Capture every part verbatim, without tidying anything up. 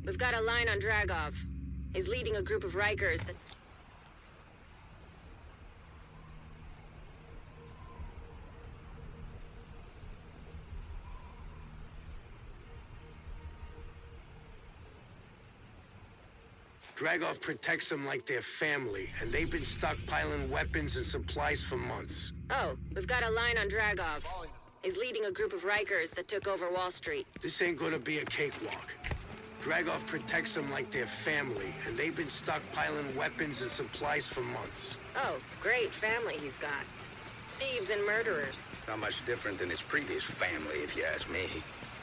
we've got a line on Dragov. He's leading a group of Rikers that... Dragov protects them like their family, and they've been stockpiling weapons and supplies for months. Oh, we've got a line on Dragov. He's leading a group of Rikers that took over Wall Street. This ain't gonna be a cakewalk. Dragov protects them like their family, and they've been stockpiling weapons and supplies for months. Oh, great family he's got. Thieves and murderers. Not much different than his previous family, if you ask me.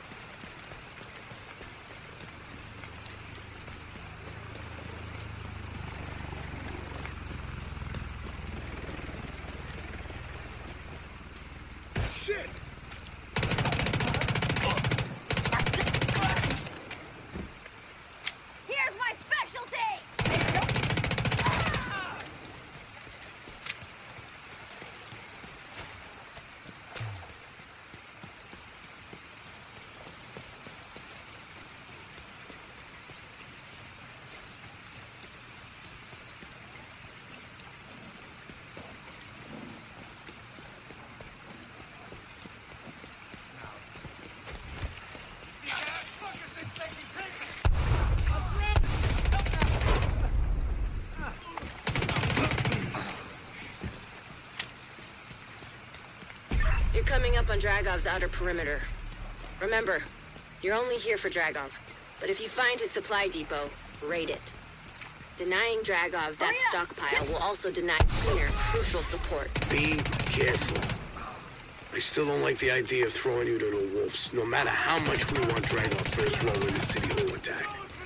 You're coming up on Dragov's outer perimeter. Remember, you're only here for Dragov. But if you find his supply depot, raid it. Denying Dragov that stockpile will also deny Cleaner crucial support. Be careful. I still don't like the idea of throwing you to the wolves, no matter how much we want Dragov first roll in the city hall attack.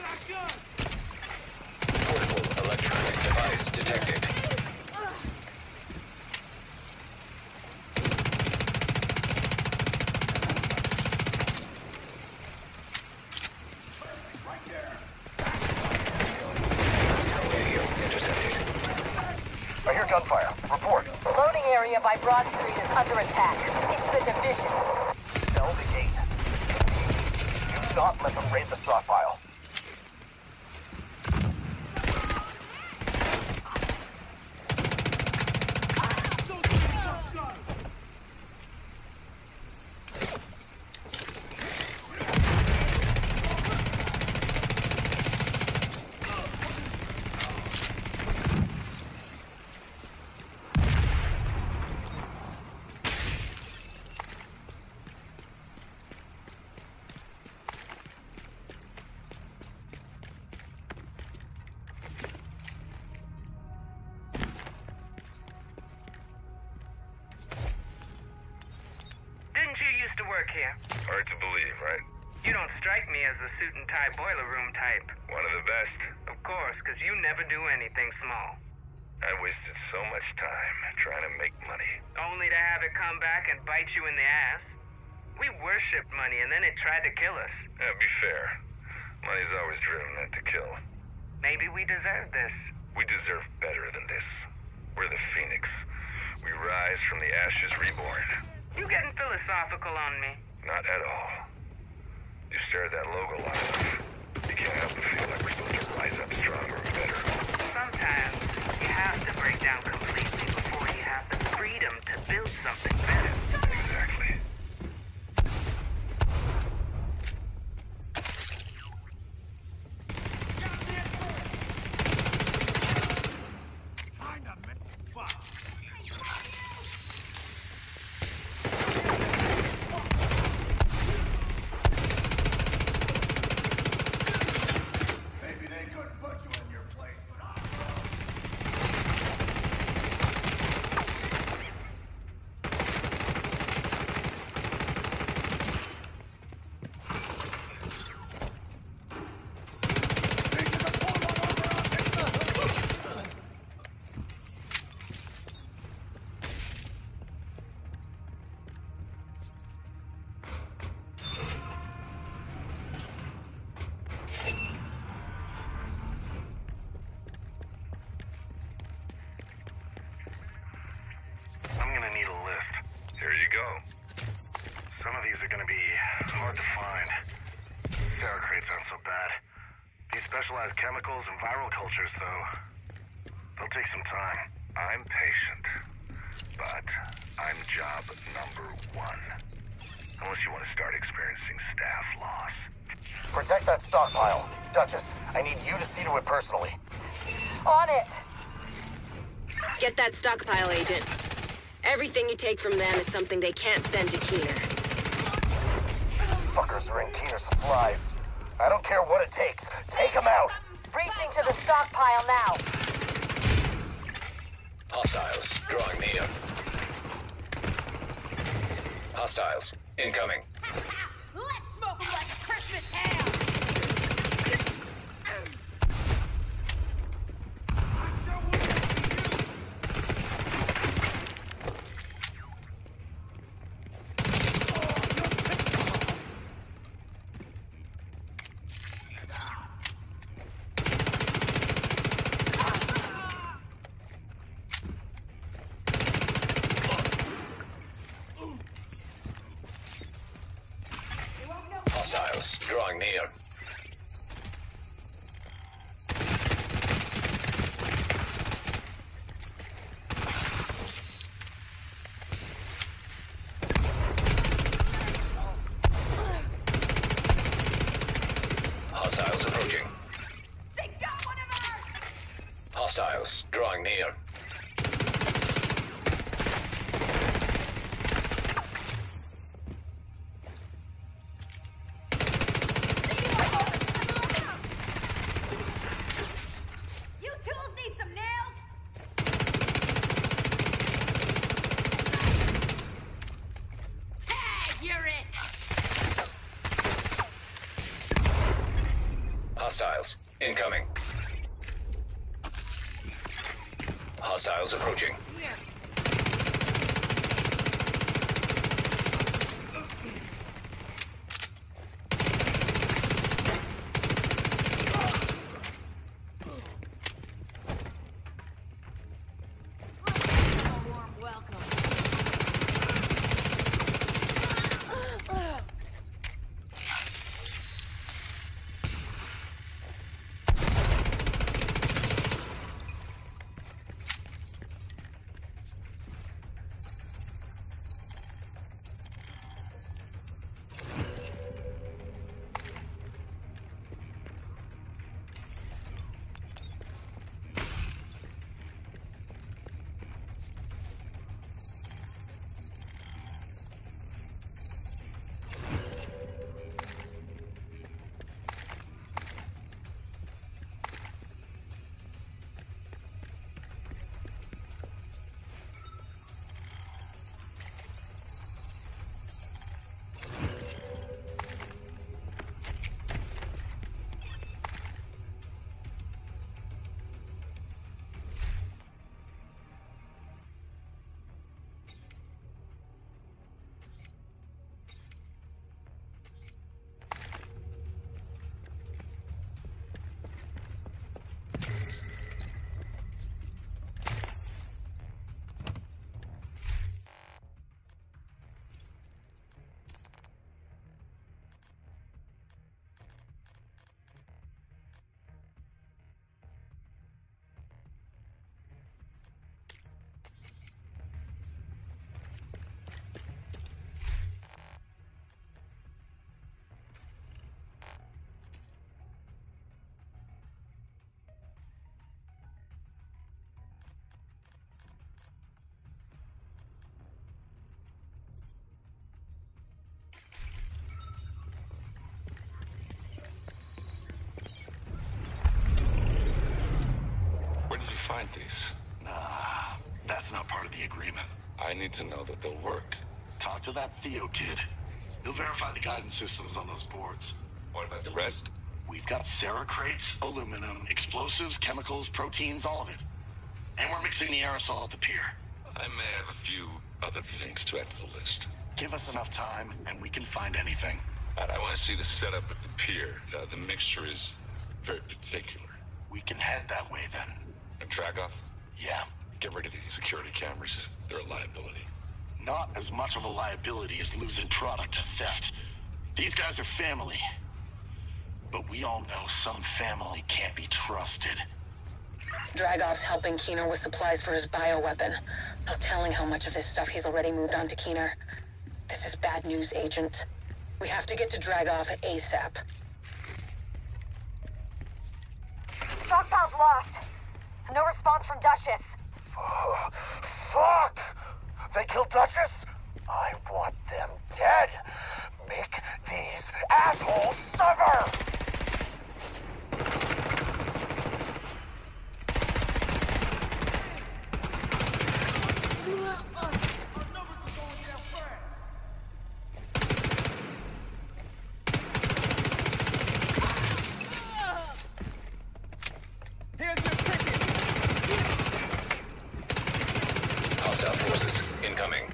Portable electronic device detected. Gunfire. Report. The loading area by Broad Street is under attack. It's the Division. Spell the gate. Do not let them raid the stockpile. To work here. Hard to believe, right? You don't strike me as the suit and tie boiler room type. One of the best. Of course, because you never do anything small. I wasted so much time trying to make money. Only to have it come back and bite you in the ass. We worshipped money and then it tried to kill us. Yeah, be fair. Money's always driven men to kill. Maybe we deserve this. We deserve better than this. We're the Phoenix. We rise from the ashes reborn. You getting philosophical on me? Not at all. You stare at that logo long enough. You can't help but feel like we're supposed to rise up stronger and better. Sometimes you have to break down completely before you have the freedom to build something better. Exactly. Some of these are gonna be hard to find. Sarah crates aren't so bad. specialized chemicals and viral cultures, though. They'll take some time. I'm patient, but I'm job number one. Unless you want to start experiencing staff loss. Protect that stockpile. Duchess, I need you to see to it personally. On it! Get that stockpile, Agent. Everything you take from them is something they can't send to Keener. Fuckers are in Keener supplies. I don't care what it takes. Take them out! Breaching to the stockpile now. Hostiles drawing near. Hostiles incoming. Let's smoke them like a Christmas ham! Hostiles drawing near. Hostiles approaching. They got one of ours! Hostiles drawing near. You tools need some nails! Tag, you're it! Hostiles incoming. Hostiles approaching. Warm welcome. Where did you find these? Nah, that's not part of the agreement. I need to know that they'll work. Talk to that Theo kid. He'll verify the guidance systems on those boards. What about the rest? We've got Sarah crates, aluminum, explosives, chemicals, proteins, all of it. And we're mixing the aerosol at the pier. I may have a few other things to add to the list. Give us enough time, and we can find anything. And I want to see the setup at the pier. Uh, the mixture is very particular. We can head that way then. And Dragov? Yeah. Get rid of these security cameras. They're a liability. Not as much of a liability as losing product to theft. These guys are family. but we all know some family can't be trusted. Dragov's helping Keener with supplies for his bioweapon. No telling how much of this stuff he's already moved on to Keener. This is bad news, Agent. We have to get to Dragov ASAP. Stockpile's lost. No response from Duchess. Oh, fuck! They killed Duchess? I want them dead. Make these assholes suffer! Hostile forces incoming.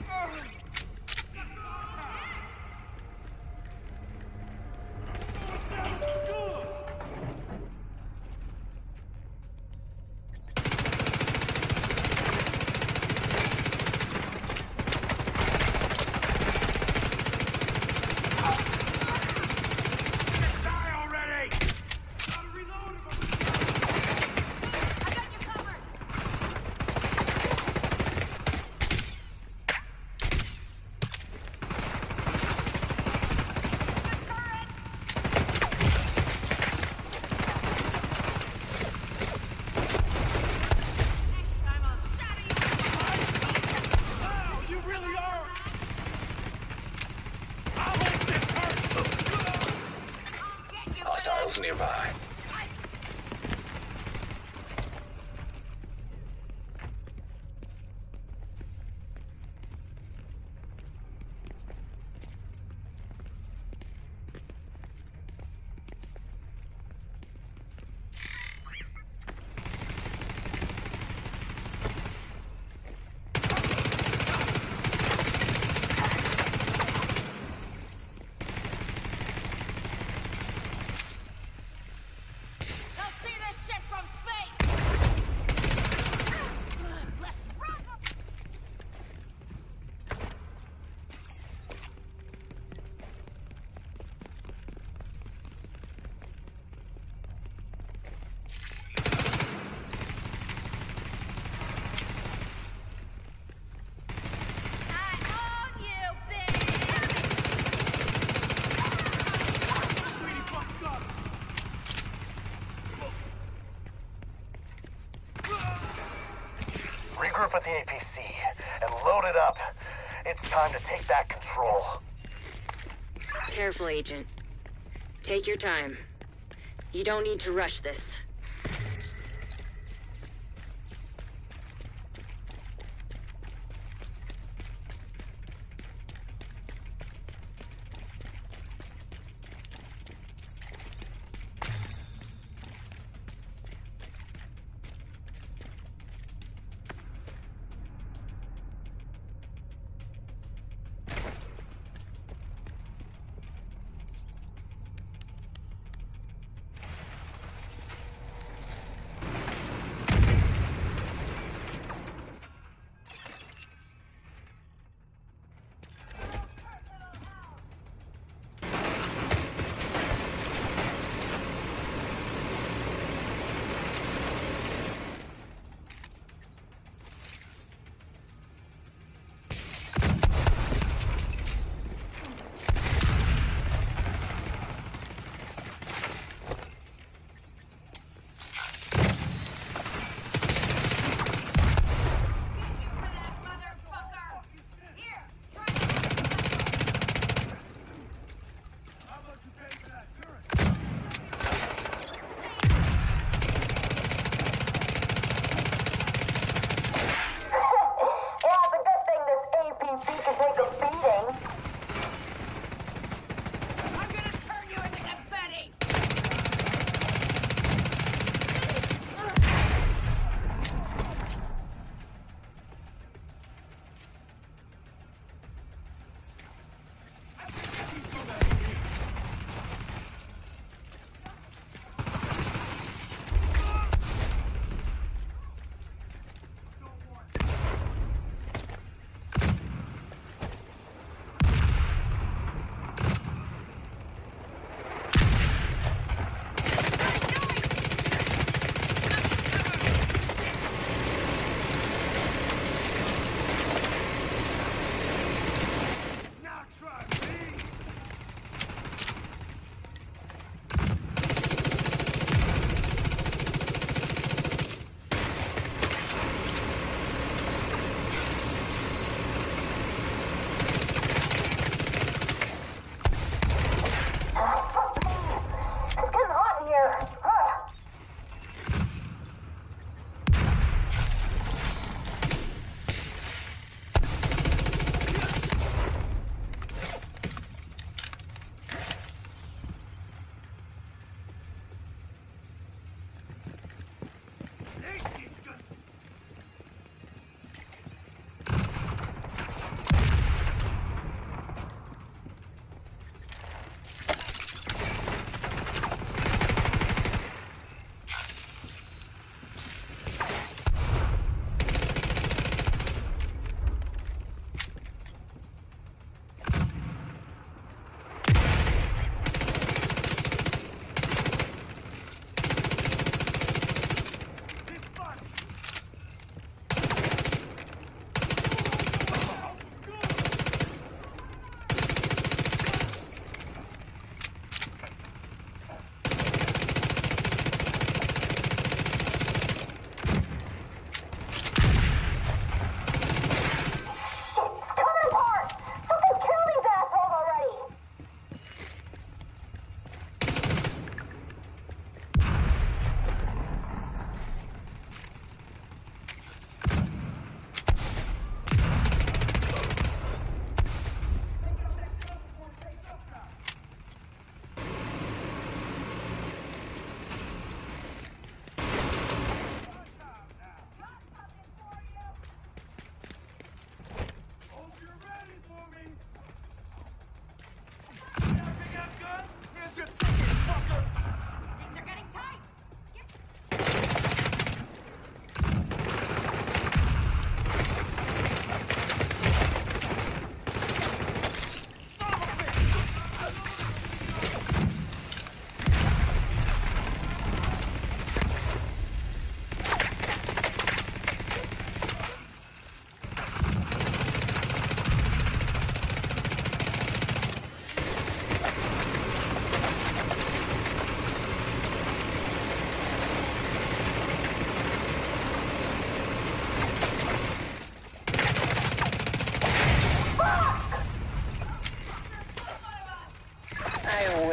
Hostiles nearby. Regroup at the A P C and load it up. It's time to take back control. Careful, Agent. Take your time. You don't need to rush this.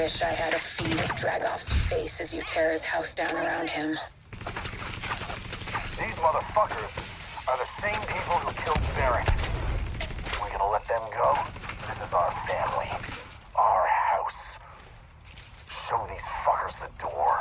wish I had a feed of Dragov's face as you tear his house down around him. These motherfuckers are the same people who killed Barrett. We're gonna let them go? This is our family. Our house. Show these fuckers the door.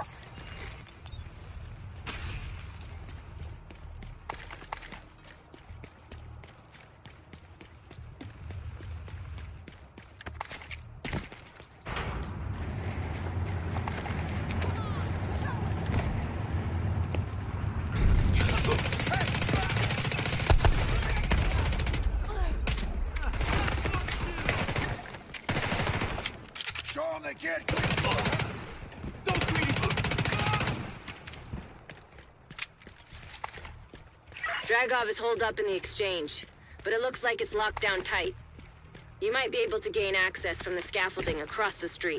They can't. Dragov is holed up in the exchange, but it looks like it's locked down tight. You might be able to gain access from the scaffolding across the street.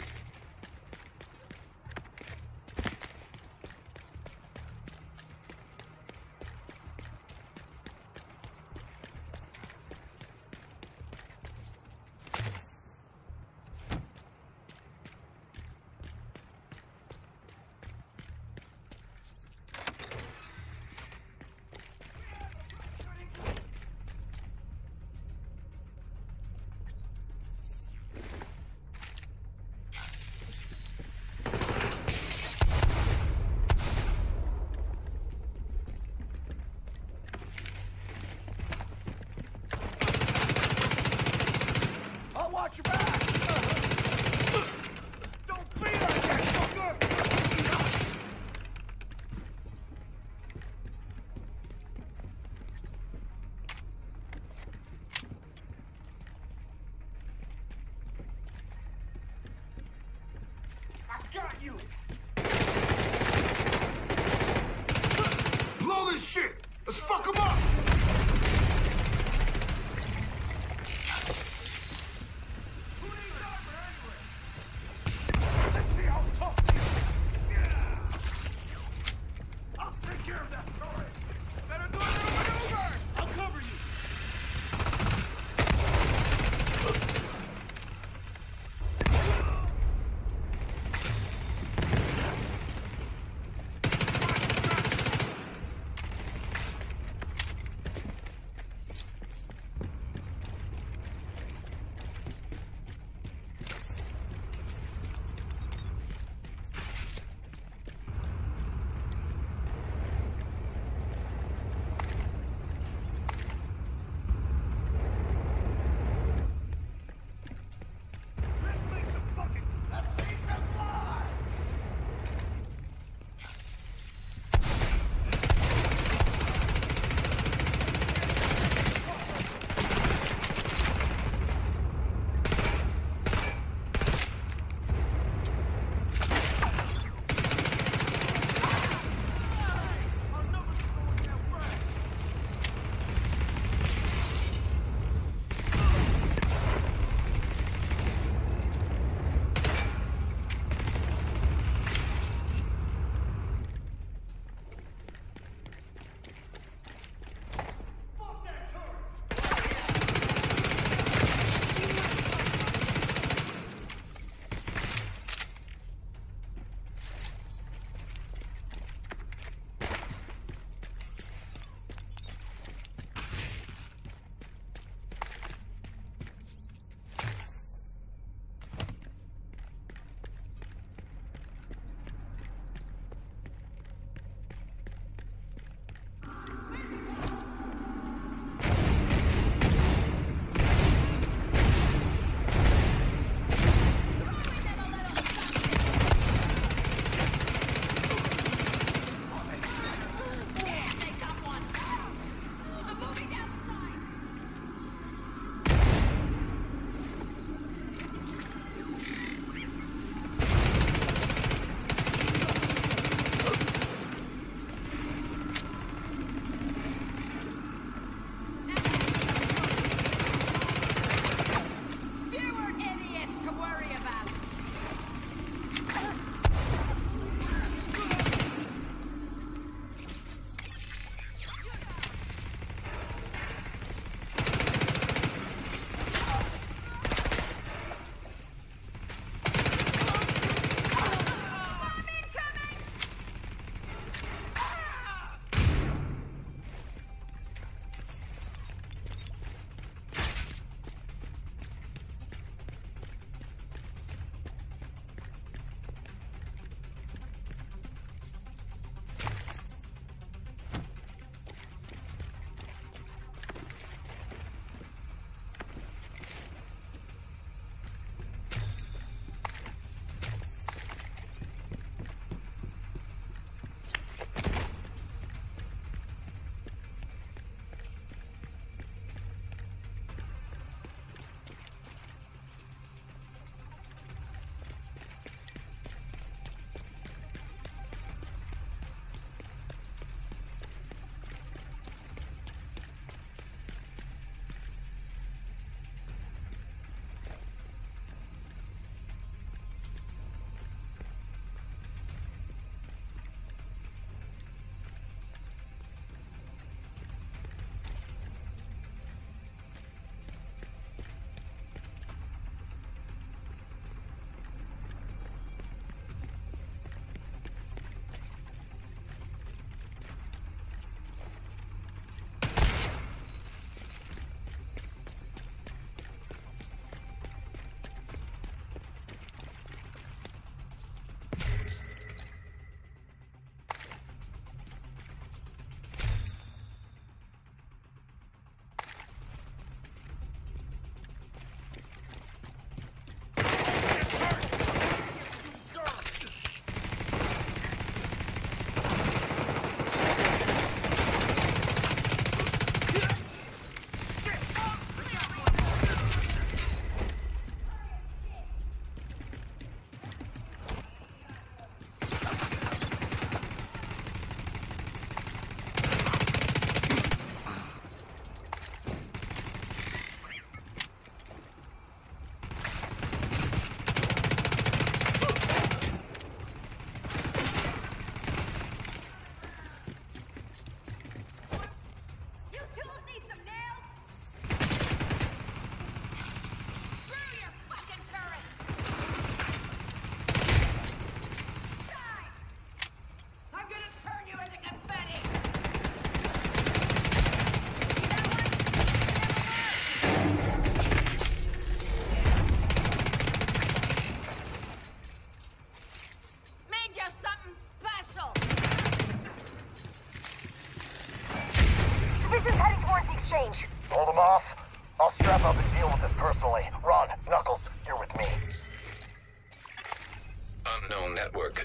Watch your back! Don't be like that, fucker! I got you! Blow this shit! Let's fuck him up!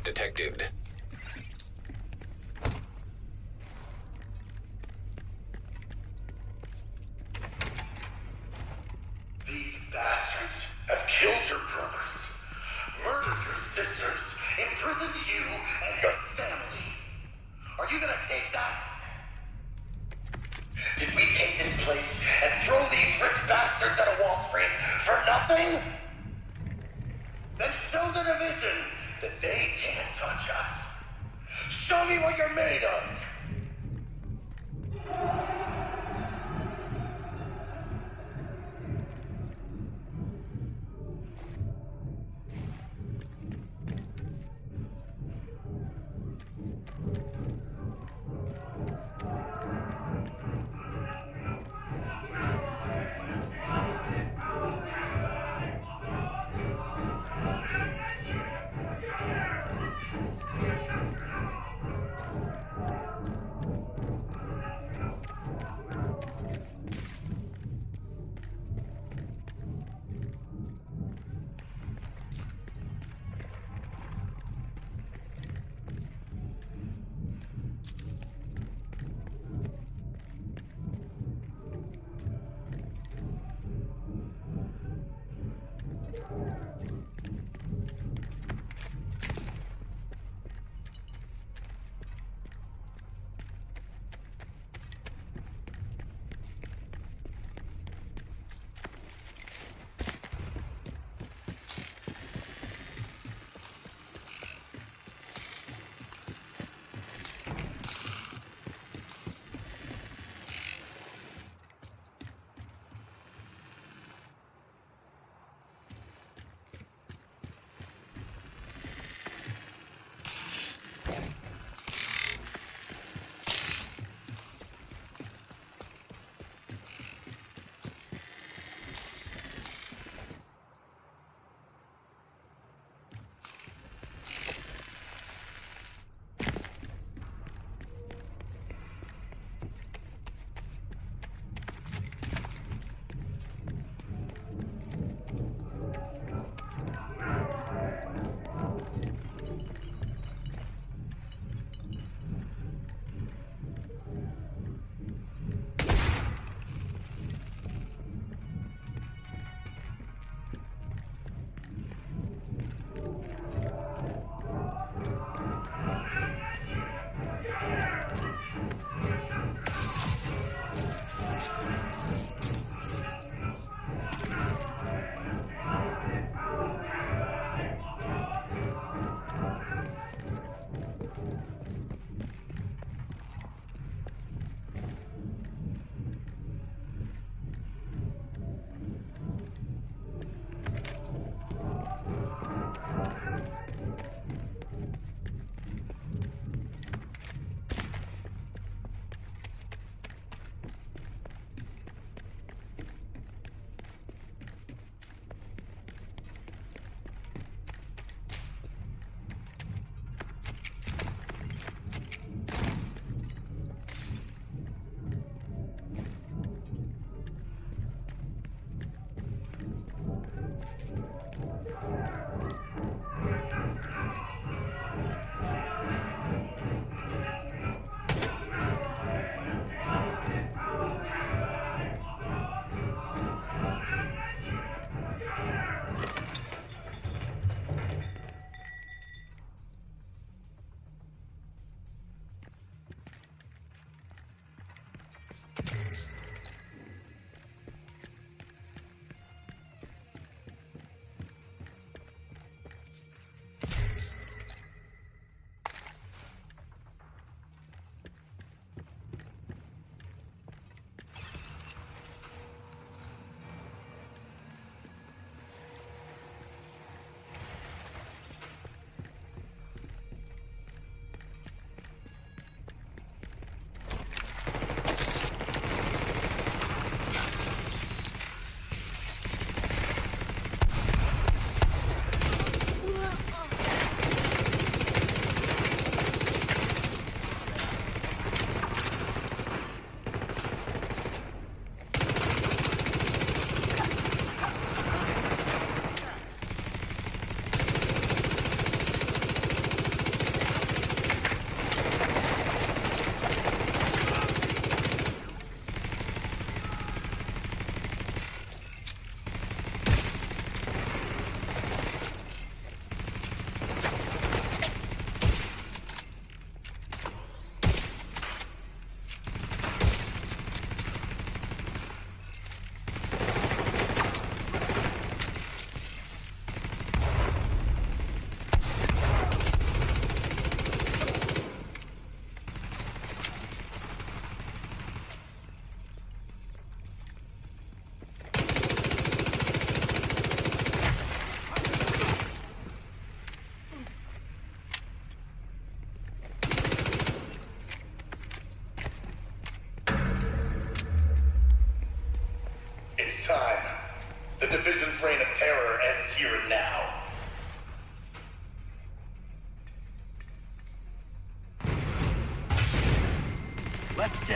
threat detected. These bastards have killed your brothers, murdered your sisters, imprisoned you and your family. Are you gonna take that? Did we take this place and throw these rich bastards out of Wall Street for nothing? Then show the division that they can't touch us. Show me what you're made of.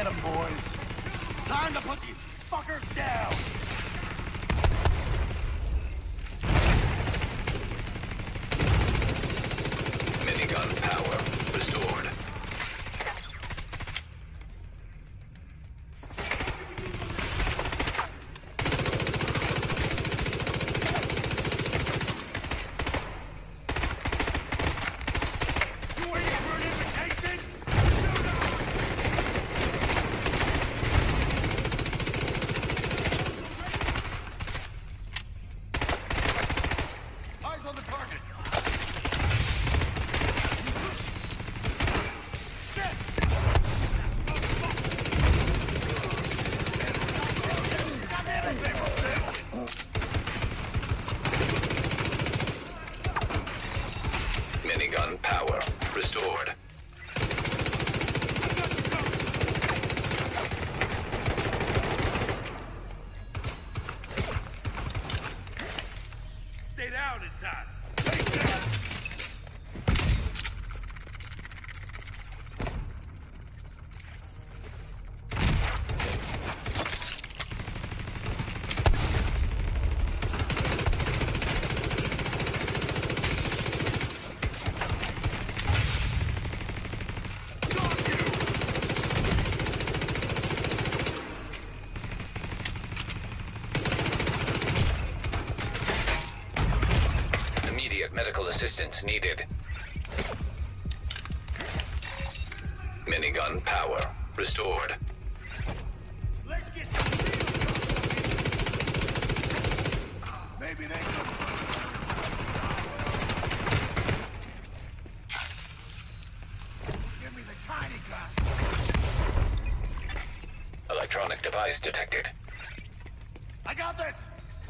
Get 'em, boys. Time to put these fuckers down. Minigun power restored. Minigun power restored. Stay down this time. Medical assistance needed. Minigun power restored. Let's get some. Maybe they can. Give me the tiny gun. Electronic device detected. I got this.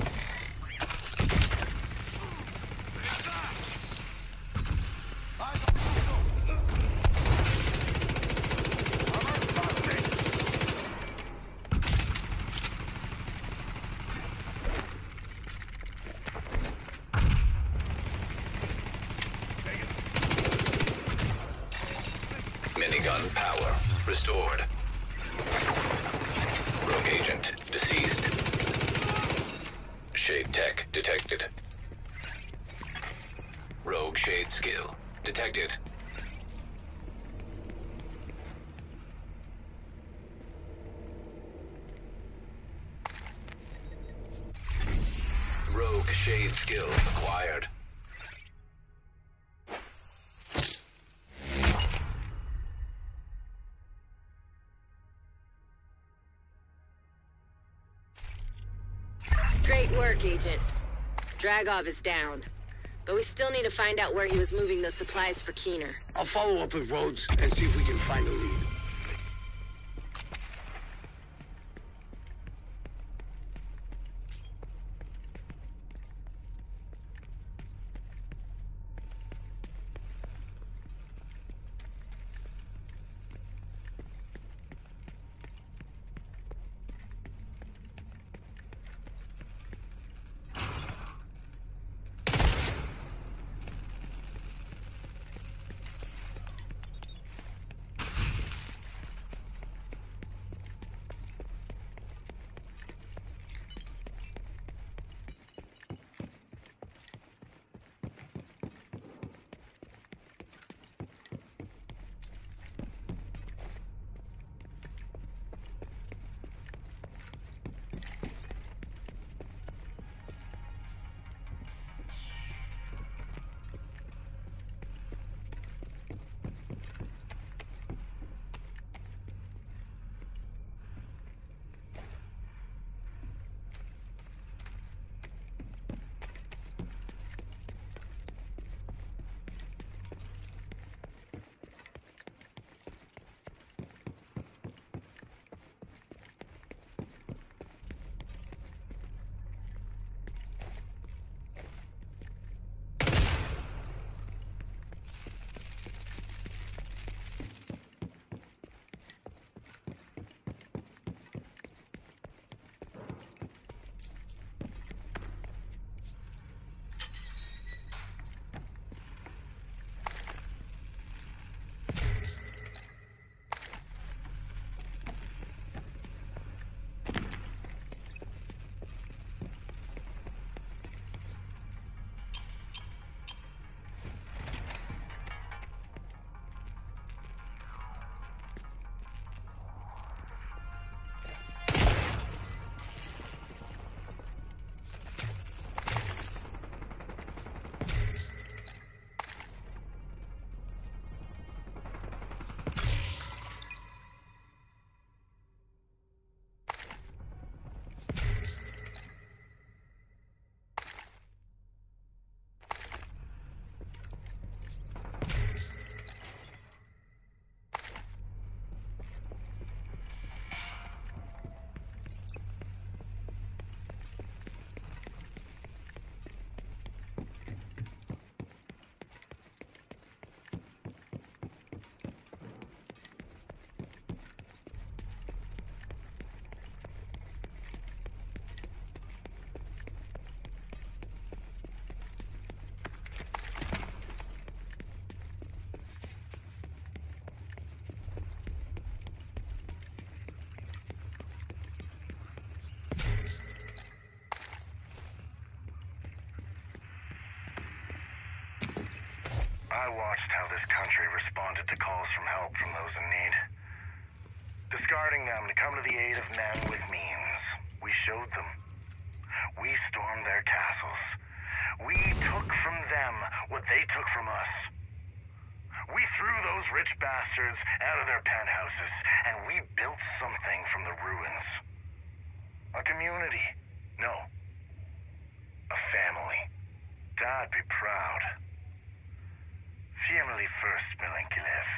Minigun power restored. Rogue agent deceased. Shade tech detected. Rogue shade skill detected. Rogue shade skill acquired. Great work, Agent. Dragov is down. But we still need to find out where he was moving those supplies for Keener. I'll follow up with Rhodes and see if we can find a lead. I watched how this country responded to calls from help from those in need. Discarding them to come to the aid of men with means. We showed them. We stormed their castles. We took from them what they took from us. We threw those rich bastards out of their penthouses, and we built something from the ruins. A community. No. A family. Dad'd be proud. Family first, Milenkilev.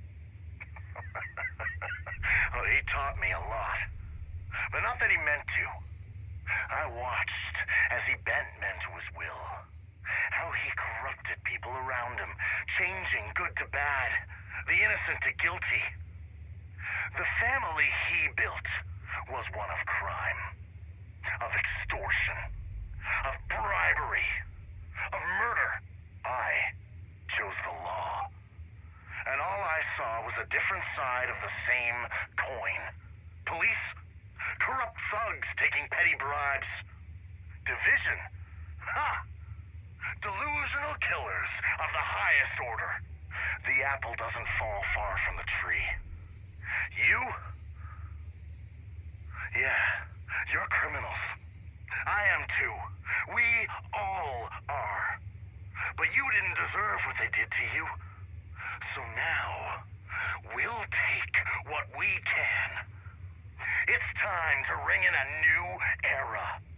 Well, he taught me a lot. But not that he meant to. I watched as he bent men to his will. How he corrupted people around him, changing good to bad, the innocent to guilty. The family he built was one of crime, of extortion, of bribery, of murder. I chose the law. And all I saw was a different side of the same coin. Police, corrupt thugs taking petty bribes. Division, ha! Delusional killers of the highest order. The apple doesn't fall far from the tree. You? Yeah, you're criminals. I am too. We all are. But you didn't deserve what they did to you. So now, we'll take what we can. It's time to ring in a new era.